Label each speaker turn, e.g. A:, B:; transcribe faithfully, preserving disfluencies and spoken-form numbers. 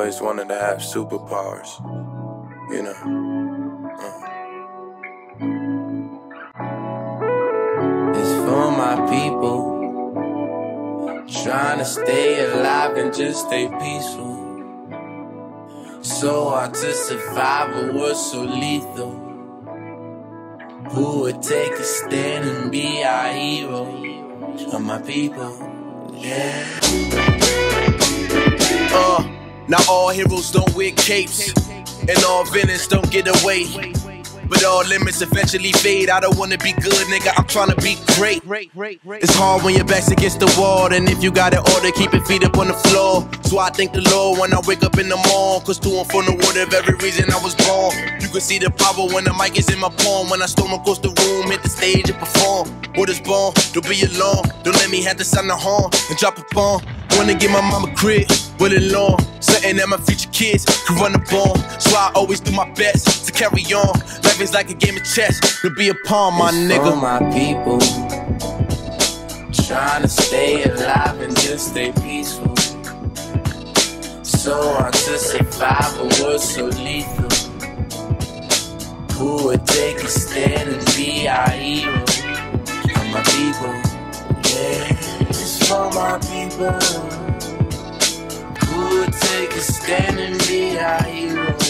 A: always wanted to have superpowers, you know. Uh. It's for my people, trying to stay alive and just stay peaceful. So hard to survive, but we're so lethal. Who would take a stand and be our hero? Of my people, yeah.
B: Uh, not all heroes don't wear capes, and all villains don't get away. But all limits eventually fade. I don't wanna be good, nigga, I'm tryna be great. It's hard when your back's against the wall, and if you got an order, keep your feet up on the floor. So I thank the Lord when I wake up in the morning, cause to and from the word of every reason I was born. You can see the power when the mic is in my palm. When I storm across the room, hit the stage and perform. Word is born, don't be alone. Don't let me have to sound the horn and drop a bomb. Wanna get my mama crib, with it long. Something that my future kids can run the ball. So I always do my best to carry on. Life is like a game of chess, to be a pawn, my
A: it's
B: nigga.
A: For my people, trying to stay alive and just stay peaceful. So hard to survive, but we're so lethal. Who would take a stand and be our hero? For my people, yeah. It's for my people. Who would take a stand and be our hero?